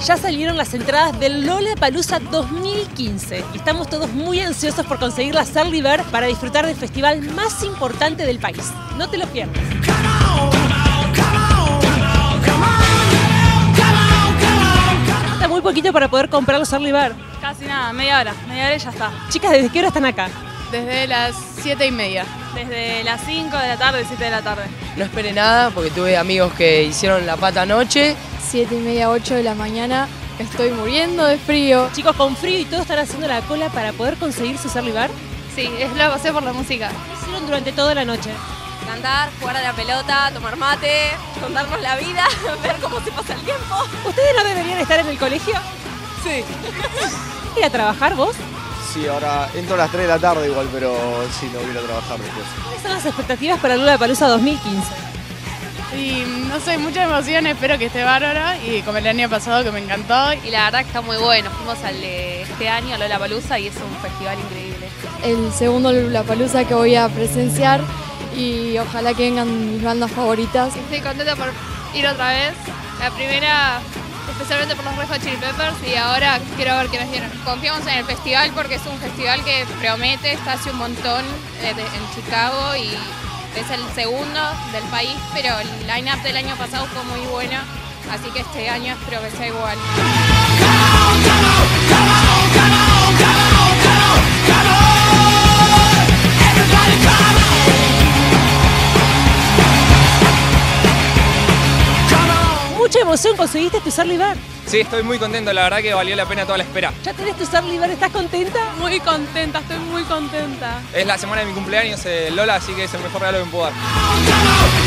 Ya salieron las entradas del Lollapalooza 2015 y estamos todos muy ansiosos por conseguir las Early Bird para disfrutar del festival más importante del país. No te lo pierdas. Falta muy poquito para poder comprar los Early Bird. Casi nada, media hora y ya está. Chicas, ¿desde qué hora están acá? Desde las 7:30. Desde las 5 de la tarde, 7 de la tarde. No esperé nada porque tuve amigos que hicieron la pata anoche. 7:30, 8 de la mañana, estoy muriendo de frío. Chicos, con frío y todo están haciendo la cola para poder conseguir sus Early Bird. Sí, es la pasé por la música. ¿Qué hicieron durante toda la noche? Cantar, jugar a la pelota, tomar mate, contarnos la vida, ver cómo se pasa el tiempo. ¿Ustedes no deberían estar en el colegio? Sí. ¿Ir a trabajar vos? Sí, ahora entro a las 3 de la tarde igual, pero sí, no quiero trabajar después. ¿Cuáles son las expectativas para el Lollapalooza 2015? Y no sé, mucha emoción, espero que esté bárbaro y como el año pasado que me encantó. Y la verdad que está muy bueno, fuimos al de este año, Lollapalooza, y es un festival increíble. El segundo Lollapalooza que voy a presenciar y ojalá que vengan mis bandas favoritas. Estoy contenta por ir otra vez. La primera, especialmente por los Red Hot Chili Peppers, y ahora quiero ver qué nos dieron. Confiamos en el festival porque es un festival que promete, está hace un montón en Chicago y es el segundo del país, pero el line-up del año pasado fue muy bueno, así que este año espero que sea igual. Mucha emoción, conseguiste tu Early Bird. Sí, estoy muy contento, la verdad que valió la pena toda la espera. ¿Ya tenés tu Early Bird? ¿Estás contenta? Muy contenta, estoy muy contenta. Es la semana de mi cumpleaños, Lola, así que es el mejor regalo que me puedo dar.